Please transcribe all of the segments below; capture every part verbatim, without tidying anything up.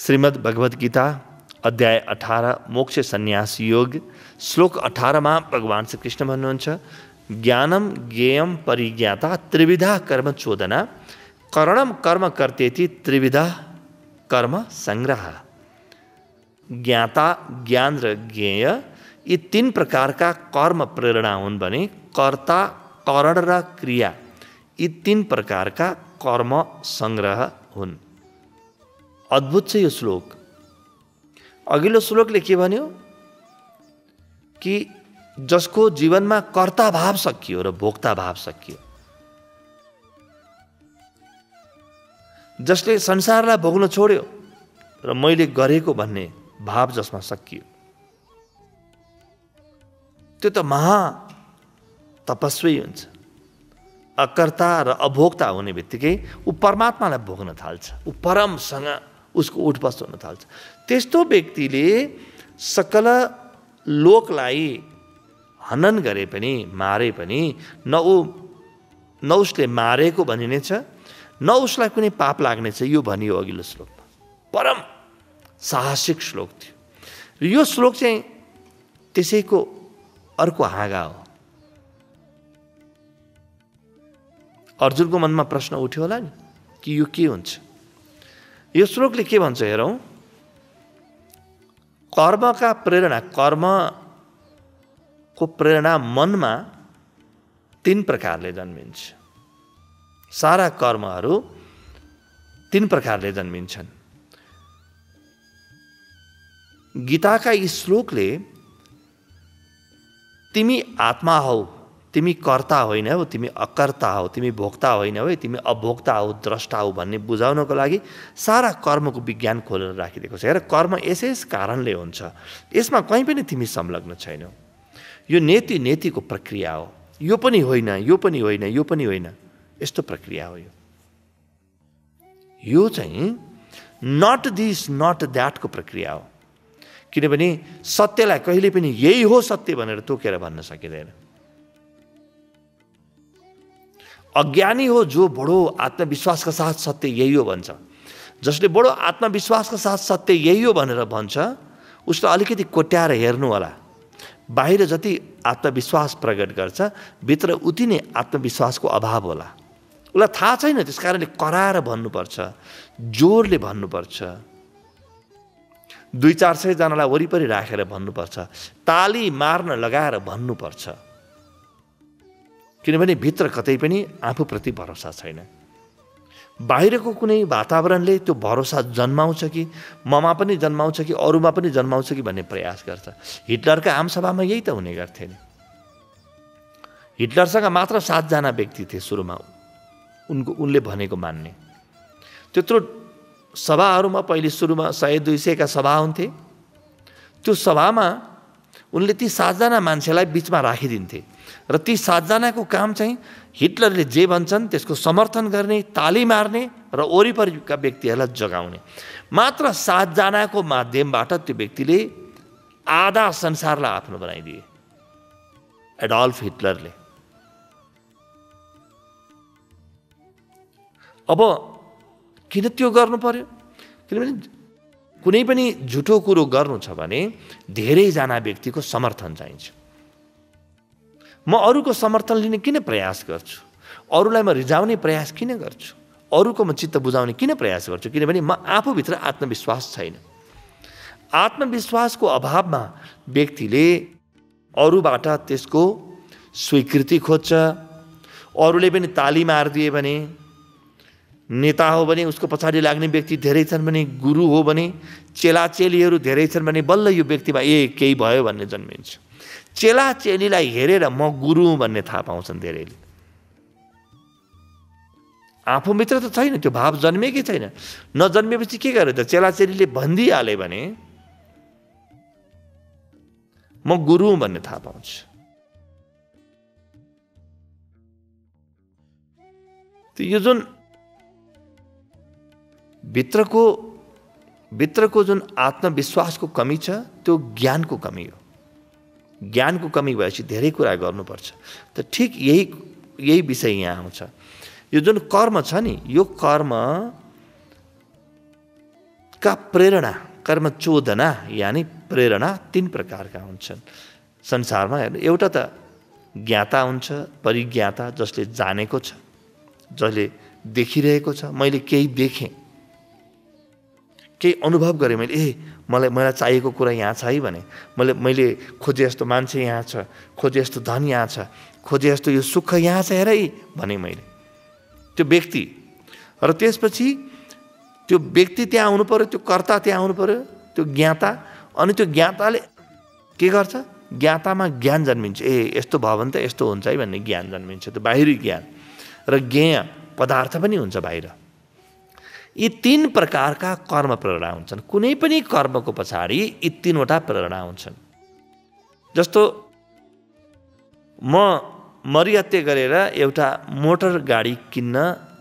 श्रीमद् भगवद गीता अध्याय अठार मोक्ष सन्यास योग श्लोक अठार में भगवान श्री कृष्ण भन्नुहुन्छ ज्ञानम ज्ञेयम परिज्ञाता त्रिविधा कर्म चोदना करणम कर्म कर्तेति त्रिविधा कर्म संग्रह। ज्ञाता ज्ञान र ज्ञेय यी तीन प्रकार का कर्म प्रेरणा हुन् भने कर्ता करण र क्रिया यी तीन प्रकार का कर्म संग्रह हुन्। अद्भुत छ यो श्लोक। अघिल्लो श्लोकले के भन्यो कि जसको जीवनमा कर्ता भाव सकियो र भोक्ता भाव सकियो, जसले संसारलाई भोग्न छोड्यो र मैले गरेको भन्ने भाव जसमा सकियो, त्यो त महा तपस्वी हुन्छ। अकर्ता र अभोक्ता हुने बित्तिकै ऊ परमात्मालाई भोग्न थाल्छ, ऊ परमसँग उसको उठबस हुन थाल्छ। त्यस्तो व्यक्तिले सकल लोकलाई हनन गरे पनि मारे पनि न ऊ न उसले मारेको भनिनेछ न उसलाई कुनै पाप लाग्नेछ, यो भनियो अघिल्लो श्लोकमा। परम साहसिक श्लोक थियो। यो श्लोक चाहिँ त्यसैको अर्को हाँगा हो। अर्जुनको मनमा प्रश्न उठ्यो होला नि कि यो के हुन्छ। यो श्लोकले के भन्छ हेरौँ। कर्मका प्रेरणा कर्मको प्रेरणा मनमा तीन प्रकारले जन्मिन्छ। सारा कर्महरू तीन प्रकारले जन्मिन्छन्। गीताका यी श्लोकले तिमी आत्मा हौ, तिमी कर्ता होइन हौ, तिमी अकर्ता हौ, तिमी भोक्ता होइन हौ, तिमी अभोक्ता हौ, द्रष्टा हौ भन्ने बुझाउनको लागि सारा कर्मको विज्ञान खोलेर राखिदिएको छ। हेर, कर्म यसै यस कारणले हुन्छ, यसमा कहीँ पनि तिमी संलग्न छैनौ। यो नेति नेतिको प्रक्रिया हो। यो पनि होइन, यो पनि होइन, यो पनि होइन, यस्तो प्रक्रिया हो। यो यो चाहिँ नट दिस नट द्याटको प्रक्रिया हो। किनभने सत्यलाई कहिले पनि यही हो सत्य भनेर तोकेर भन्न सकिँदैन। अज्ञानी हो जो बडो आत्मविश्वासका साथ सत्य यही हो भन्छ। जसले बडो आत्मविश्वासका साथ सत्य यही हो भनेर भन्छ उसलाई अलिकति कोट्याएर हेर्नु होला। बाहिर जति आत्मविश्वास प्रकट गर्छ भित्र उति नै आत्मविश्वासको अभाव होला। उसलाई थाहा छैन, त्यस कारणले कराएर भन्नुपर्छ, जोरले भन्नुपर्छ, दुई चार सयजनालाई वरिपरि राखेर भन्नुपर्छ, ताली मार्न लगाएर भन्नुपर्छ। किनभने भित्र कतै पनि आफूप्रति भरोसा छैन। बाहिरको कुनै वातावरणले त्यो भरोसा जन्माउँछ कि ममा पनि जन्माउँछ कि अरूमा पनि जन्माउँछ कि भन्ने प्रयास गर्छ। हिटलरका आमसभामा यही त हुने गर्थे नि। हिटलरसँग मात्र सातजना व्यक्ति थिए सुरुमा, उनको उनले भनेको मान्ने। त्यत्रो सभाहरूमा पहिले सुरुमा सय दुई सयका सभा हुन्थे। त्यो सभामा उनले ती सातजना मान्छेलाई बिचमा राखिदिन्थे र ती सातजनाको काम चाहिँ हिटलरले जे भन्छन् त्यसको समर्थन गर्ने, ताली मार्ने र वरिपरिका व्यक्तिहरूलाई जगाउने। मात्र सातजनाको माध्यमबाट त्यो व्यक्तिले आधा संसारलाई आफ्नो बनाइदिए, एडोल्फ हिटलरले। अब किन त्यो गर्नु पर्यो? किनभने कुनै पनि झुटो कुरो गर्नु छ भने धेरैजना व्यक्तिको समर्थन चाहिन्छ। म अरूको समर्थन लिने किन प्रयास गर्छु? अरूलाई म रिझाउने प्रयास किन गर्छु? अरूको म चित्त बुझाउने किन प्रयास गर्छु? किनभने म आफूभित्र आत्मविश्वास छैन। आत्मविश्वासको अभावमा व्यक्तिले अरूबाट त्यसको स्वीकृति खोज्छ। अरूले पनि ताली मारिदिए भने, नेता हो भने उसको पछाडि लाग्ने व्यक्ति धेरै छन् भने, गुरु हो भने, चेलाचेलीहरू धेरै छन् भने बल्ल यो व्यक्तिमा ए केही भयो भन्ने जन्मिन्छ। चेलाचेलीलाई हेरेर म गुरु भन्ने थाहा पाउँछन् धेरैले। आफूभित्र त छैन, त्यो भाव जन्मेकै छैन। नजन्मेपछि के गर्यो त? चेलाचेलीले भनिदिइहाले भने म गुरु भन्ने थाहा पाउँछ। यो जुन भित्रको भित्रको जुन आत्मविश्वासको कमी छ त्यो ज्ञानको कमी हो। ज्ञानको कमी भएपछि धेरै कुरा गर्नुपर्छ। त ठिक यही यही विषय यहाँ आउँछ। यो जुन कर्म छ नि, यो कर्म का प्रेरणा कर्म चोदना यानी प्रेरणा तीन प्रकारका हुन्छन् संसारमा। एउटा त ज्ञाता हुन्छ, परिज्ञाता, जसले जानेको छ, जसले देखिरहेको छ। मैले केही देखेँ, केही अनुभव गरेँ मैले, ए मलाई मलाई चाहिएको कुरा यहाँ छ है भने, मैले मैले खोजे जस्तो मान्छे यहाँ छ, खोजे जस्तो धन यहाँ छ, खोजे जस्तो यो सुख यहाँ छ हेर है भने मैले, त्यो व्यक्ति। र त्यसपछि त्यो व्यक्ति त्यहाँ आउनु पर्यो, त्यो कर्ता त्यहाँ आउनु पर्यो, त्यो ज्ञाता। अनि त्यो ज्ञाताले के गर्छ? ज्ञातामा ज्ञान जन्मिन्छ। ए यस्तो भयो भने त यस्तो हुन्छ है भन्ने ज्ञान जन्मिन्छ, त्यो बाहिरी ज्ञान। र ज्ञेय पदार्थ पनि हुन्छ बाहिर। यी तीन प्रकारका कर्म प्रेरणा हुन्छन्। कुनै पनि कर्मको पछाडि यी तीनवटा प्रेरणा हुन्छन्। जस्तो म मरिहत्ते गरेर एउटा मोटर गाडी किन्न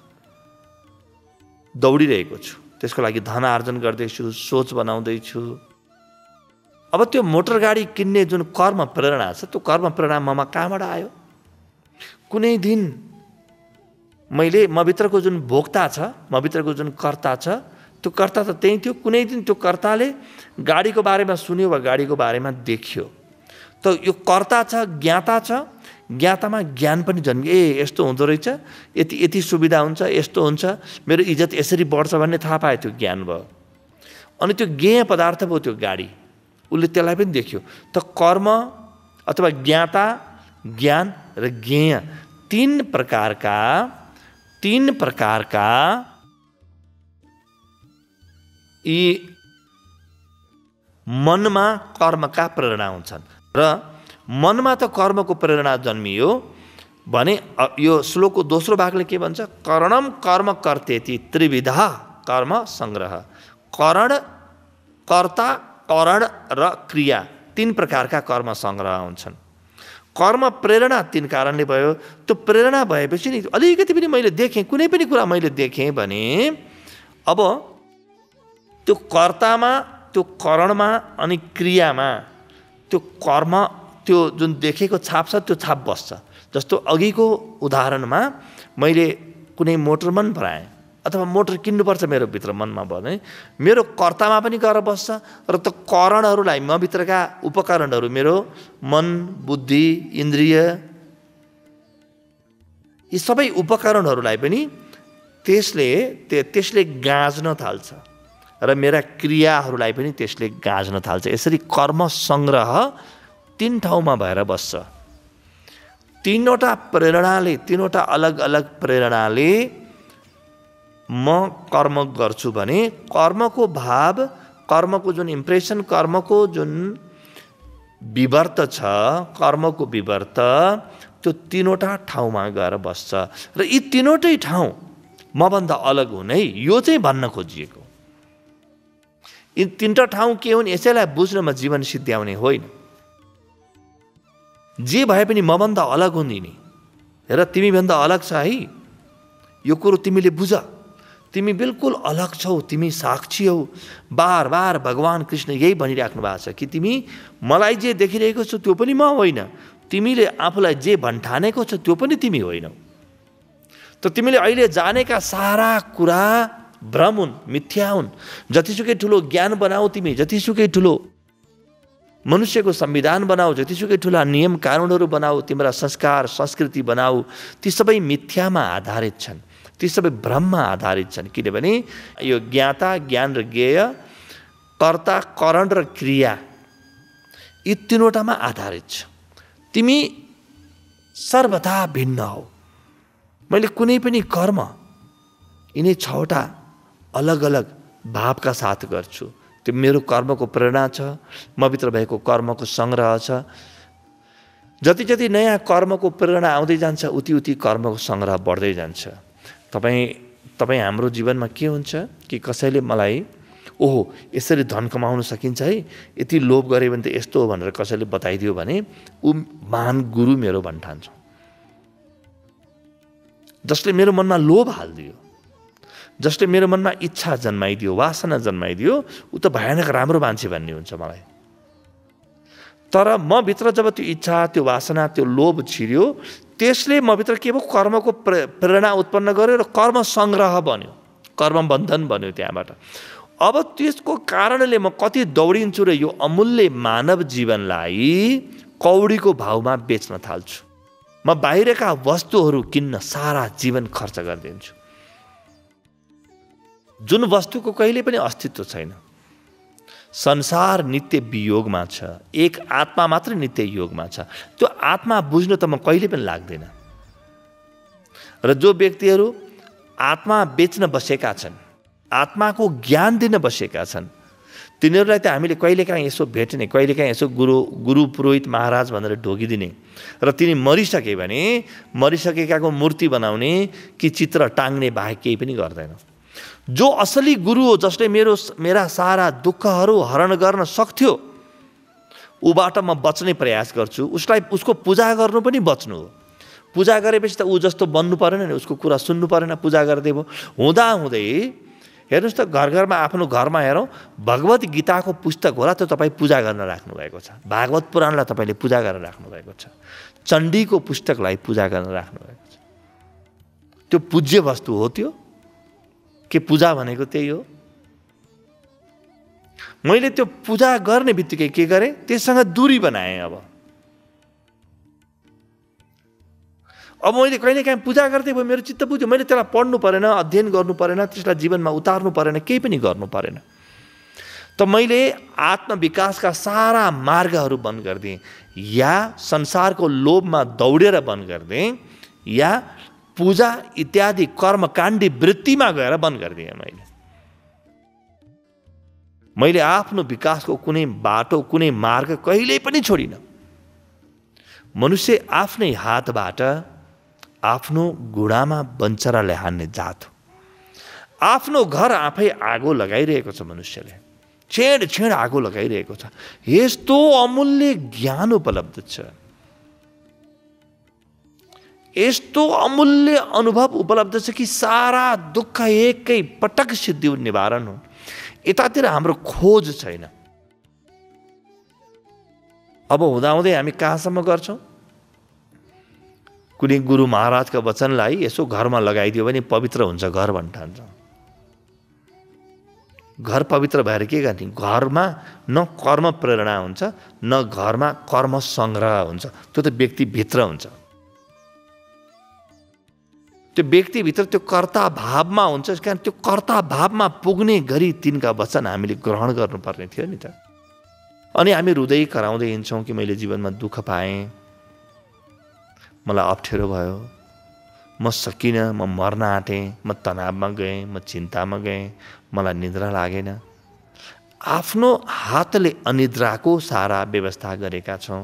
दौडिरहेको छु, त्यसको लागि धन आर्जन गर्दैछु, सोच बनाउँदैछु। अब त्यो मोटर गाडी किन्ने जुन कर्म प्रेरणा छ, त्यो कर्म प्रेरणा ममा कहाँबाट आयो? कुनै दिन मैले मभित्रको जुन भोक्ता छ, मभित्रको जुन कर्ता छ, त्यो कर्ता त त्यही थियो। कुनै दिन त्यो कर्ताले गाडीको बारेमा सुन्यो वा गाडीको बारेमा देख्यो, त यो कर्ता छ, ज्ञाता छ। ज्ञातामा ज्ञान पनि जन्मियो, ए यस्तो हुँदो रहेछ, यति यति सुविधा हुन्छ, यस्तो हुन्छ, मेरो इज्जत यसरी बढ्छ भन्ने थाहा पायो, त्यो ज्ञान भयो। अनि त्यो ज्ञेय पदार्थ भयो त्यो गाडी, उसले त्यसलाई पनि देख्यो। त कर्म अथवा ज्ञाता, ज्ञान र ज्ञेय तीन प्रकारका तीन प्रकारका यी मनमा कर्मका प्रेरणा हुन्छन्। र मनमा त कर्मको प्रेरणा जन्मियो भने यो श्लोकको दोस्रो भागले के भन्छ? करणम कर्म कर्तेति त्रिविधा कर्म संग्रह। करण, कर्ता, करण र क्रिया तीन प्रकारका कर्म संग्रह हुन्छन्। कर्म प्रेरणा तीन कारणले भयो। त्यो प्रेरणा भएपछि नि अलिकति पनि मैले देखेँ, कुनै पनि कुरा मैले देखेँ भने अब त्यो कर्तामा, त्यो करणमा अनि क्रियामा त्यो कर्म, त्यो जुन देखेको छाप छ त्यो छाप बस्छ। जस्तो अघिको उदाहरणमा मैले कुनै मोटर मन पराएँ अथवा मोटर किन्नुपर्छ मेरो भित्र मनमा भने मेरो कर्तामा पनि गएर बस्छ। र त्यो करणहरूलाई, म भित्रका उपकरणहरू, मेरो मन, बुद्धि, इन्द्रिय, यी सबै उपकरणहरूलाई पनि त्यसले त्यसले गाँच्न थाल्छ र मेरा क्रियाहरूलाई पनि त्यसले गाँच्न थाल्छ। यसरी कर्म सङ्ग्रह तीन ठाउँमा भएर बस्छ। तीनवटा प्रेरणाले, तीनवटा अलग अलग प्रेरणाले म कर्म गर्छु भने कर्मको भाव, कर्मको जुन इम्प्रेसन, कर्मको जुन विवर्त छ, कर्मको विवर्त त्यो तीनवटा ठाउँमा गएर बस्छ। र यी तीनवटै ठाउँ मभन्दा अलग हुने, यो चाहिँ भन्न खोजिएको। यी तीनवटा ठाउँ के हुन् यसैलाई बुझ्नमा जीवन सिद्ध्याउने होइन। जे भए पनि मभन्दा अलग हुँदिनी। हेर तिमीभन्दा अलग छ है, यो कुरो तिमीले बुझ। तिमी बिल्कुल अलग छौ, तिमी साक्षी हौ। बार बार भगवान कृष्ण यही भनिराख्नु भएको छ कि तिमी मलाई जे देखिरहेको छौ त्यो पनि म होइन, तिमीले आफूलाई जे भन्ठानेको छ त्यो पनि तिमी होइनौ। त तिमीले अहिले जानेका सारा कुरा भ्रम हुन्, मिथ्या हुन्। जतिसुकै ठुलो ज्ञान बनाऊ तिमी, जतिसुकै ठुलो मनुष्यको संविधान बनाऊ, जतिसुकै ठुला नियम कानुनहरू बनाऊ, तिम्रा संस्कार संस्कृति बनाऊ, ती सबै मिथ्यामा आधारित छन्, ती सबै भ्रममा आधारित छन्। किनभने यो ज्ञाता, ज्ञान र ज्ञेय, कर्ता, करण र क्रिया यी तीनवटामा आधारित छ। तिमी सर्वथा भिन्न हौ। मैले कुनै पनि कर्म यिनै छवटा अलग अलग भावका साथ गर्छु। त्यो मेरो कर्मको प्रेरणा छ, मभित्र भएको कर्मको सङ्ग्रह छ। जति जति नयाँ कर्मको प्रेरणा आउँदै जान्छ उति उति कर्मको सङ्ग्रह बढ्दै जान्छ। तपाईँ तपाईँ हाम्रो जीवनमा के हुन्छ कि कसैले मलाई ओहो यसरी धन कमाउन सकिन्छ है, यति लोभ गऱ्यो भने त यस्तो हो भनेर कसैले बताइदियो भने ऊ महान गुरु मेरो भन्ठान्छ। जसले मेरो मनमा लोभ हालिदियो, जसले मेरो मनमा इच्छा जन्माइदियो, वासना जन्माइदियो, ऊ त भयानक राम्रो मान्छे भन्ने हुन्छ मलाई। तर म भित्र जब त्यो इच्छा, त्यो वासना, त्यो लोभ छिर्यो, त्यसले म भित्र के भयो कर्मको प्रेरणा उत्पन्न गर्यो र कर्म सङ्ग्रह बन्यो, कर्म बन्धन बन्यो। त्यहाँबाट अब त्यसको कारणले म कति दौडिन्छु र यो अमूल्य मानव जीवनलाई कौडीको भावमा बेच्न थाल्छु। म बाहिरका वस्तुहरू किन्न सारा जीवन खर्च गरिदिन्छु, जुन वस्तुको कहिले पनि अस्तित्व छैन। संसार नित्य वियोगमा छ, एक आत्मा मात्र नित्य योगमा छ। त्यो आत्मा बुझ्नु त म कहिले पनि लाग्दैन। र जो व्यक्तिहरू आत्मा बेच्न बसेका छन्, आत्माको ज्ञान दिन बसेका छन्, तिनीहरूलाई त हामीले कहिलेकाहीँ यसो भेट्ने, कहिलेकाहीँ यसो गुरु गुरु पुरोहित महाराज भनेर ढोगिदिने र तिनी मरिसके भने मरिसकेकाको मूर्ति बनाउने कि चित्र टाङ्ने बाहेक केही पनि गर्दैन। जो असली गुरु हो, जसले मेरो मेरा सारा दुःखहरू हरण गर्न सक्थ्यो, ऊबाट म बच्ने प्रयास गर्छु। उसलाई उसको पूजा गर्नु पनि बच्नु हो। पूजा गरेपछि त ऊ जस्तो बन्नु परेन नि, उसको कुरा सुन्नु परेन। पूजा गर्दै भयो हुँदा हुँदै हेर्नुहोस् त, घर घरमा आफ्नो घरमा हेरौँ, भगवत गीताको पुस्तक होला त तपाईँ पूजा गर्न राख्नु भएको छ। भागवत पुराणलाई तपाईँले पूजा गरेर राख्नु भएको छ। चण्डीको पुस्तकलाई पूजा गर्न राख्नु भएको छ। त्यो पूज्य वस्तु हो। त्यो के पूजा भनेको त्यही हो। मैले त्यो पूजा गर्ने बित्तिकै के गरेँ, त्यससँग दूरी बनाएँ। अब अब मैले कहिलेकाहीँ पूजा गर्दै भयो, मेरो चित्त बुझ्यो, मैले त्यसलाई पढ्नु परेन, अध्ययन गर्नु परेन, त्यसलाई जीवनमा उतार्नु परेन, केही पनि गर्नु परेन। त मैले आत्मविकासका सारा मार्गहरू बन्द गरिदिएँ, या संसारको लोभमा दौडेर बन्द गरिदिएँ, या पूजा इत्यादि कर्मकाण्डी वृत्तिमा गएर बन्द गरिदिएँ। मैले मैले आफ्नो विकासको कुनै बाटो, कुनै मार्ग कहिल्यै पनि छोडिनँ। मनुष्य आफ्नै हातबाट आफ्नो घुँडामा बन्चराले हान्ने जात हो। आफ्नो घर आफै आगो लगाइरहेको छ मनुष्यले, छेड छेड आगो लगाइरहेको छ। यस्तो अमूल्य ज्ञान उपलब्ध छ, यस्तो अमूल्य अनुभव उपलब्ध छ कि सारा दुःख एकै पटक सिद्धि निवारण हो। यतातिर हाम्रो खोज छैन। अब हुँदाहुँदै हामी कहाँसम्म गर्छौँ, कुनै गुरु महाराजका वचनलाई यसो घरमा लगाइदियो भने पवित्र हुन्छ घर भन्ठान्छ। घर पवित्र भएर के गर्ने? घरमा न कर्म प्रेरणा हुन्छ, न घरमा कर्म सङ्ग्रह हुन्छ। त्यो त व्यक्तिभित्र हुन्छ। त्यो व्यक्तिभित्र त्यो कर्ता भावमा हुन्छ। कारण त्यो कर्ता भावमा पुग्ने गरी तिनका वचन हामीले ग्रहण गर्नुपर्ने थियो नि त। अनि हामी रुँदै कराउँदै हिँड्छौँ कि मैले जीवनमा दुःख पाएँ, मलाई अप्ठ्यारो भयो, म सकिनँ, म मर्न आँटेँ, म तनावमा गएँ, म चिन्तामा गएँ, मलाई निद्रा लागेन। आफ्नो हातले अनिद्राको सारा व्यवस्था गरेका छौँ।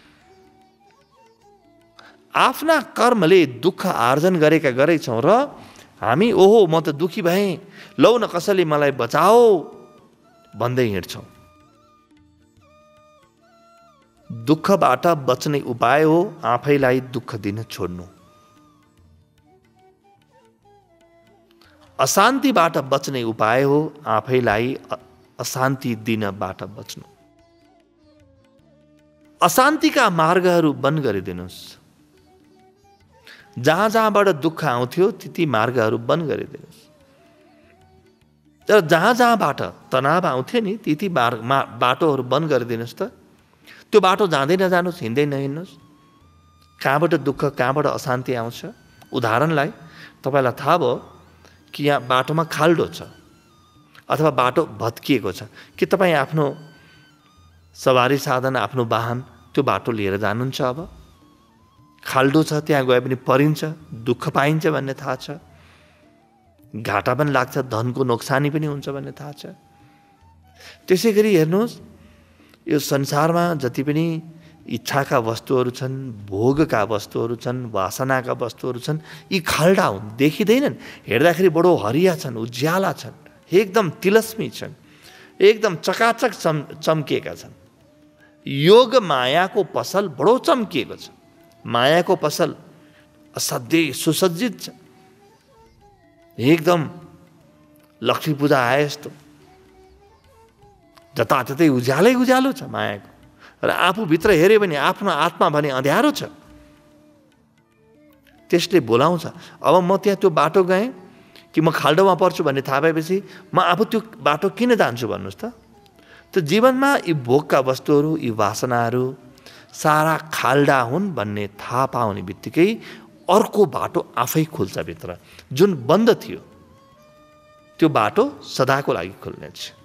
आफ्ना कर्मले दुःख आर्जन गरेका गरेछौँ र हामी ओहो म त दुःखी भएँ, लौ न कसैले मलाई बचाओ भन्दै हिँड्छौँ। दुःखबाट बच्ने उपाय हो आफैलाई दुःख दिन छोड्नु। अशान्तिबाट बच्ने उपाय हो आफैलाई अशान्ति दिनबाट बच्नु। अशान्तिका मार्गहरू बन्द गरिदिनुहोस्। जहाँ जहाँबाट दुःख आउँथ्यो ती मार्गहरू बन्द गरिदिनुहोस्। तर जहाँ जहाँबाट तनाव आउँथ्यो नि ती ती बाटोहरू बन्द गरिदिनुहोस् त। त्यो बाटो जाँदै नजानुहोस्, हिँड्दै नहिँड्नुहोस्। कहाँबाट दुःख, कहाँबाट अशान्ति आउँछ। उदाहरणलाई तपाईँलाई थाहा भयो कि यहाँ बाटोमा खाल्डो छ अथवा बाटो भत्किएको छ, कि तपाईँ आफ्नो सवारी साधन, आफ्नो वाहन त्यो बाटो लिएर जानुहुन्छ? अब खाल्डो छ, त्यहाँ गए पनि परिन्छ, दुःख पाइन्छ भन्ने थाहा छ, घाटा पनि लाग्छ, धनको नोक्सानी पनि हुन्छ भन्ने थाहा छ। त्यसै गरी हेर्नुहोस्, यो संसारमा जति पनि इच्छाका वस्तुहरू छन्, भोगका वस्तुहरू छन्, वासनाका वस्तुहरू छन्, यी खाल्डा हुन्, देखिँदैनन्। हेर्दाखेरि बडो हरिया छन्, उज्याला छन्, एकदम तिलस्मी छन्, एकदम चकाचक चम चम्किएका छन्। योग मायाको पसल बडो चम्किएको छ। मायाको पसल असाध्यै सुसज्जित छ, एकदम लक्ष्मी पूजा आए जस्तो जताततै उज्यालै उज्यालो छ मायाको। र आफूभित्र हेऱ्यो भने आफ्नो आत्मा भने अँध्यारो छ। त्यसले बोलाउँछ। अब म त्यहाँ त्यो बाटो गएँ, कि म खाल्डोमा पर्छु भन्ने थाहा भएपछि म आफू त्यो बाटो किन जान्छु भन्नुहोस् त। त जीवनमा यी भोगका वस्तुहरू, यी वासनाहरू सारा खाल्डा हुन् भन्ने थाहा पाउने बित्तिकै अर्को बाटो आफै खुल्छ भित्र, जुन बन्द थियो त्यो बाटो सदाको लागि खुल्नेछ।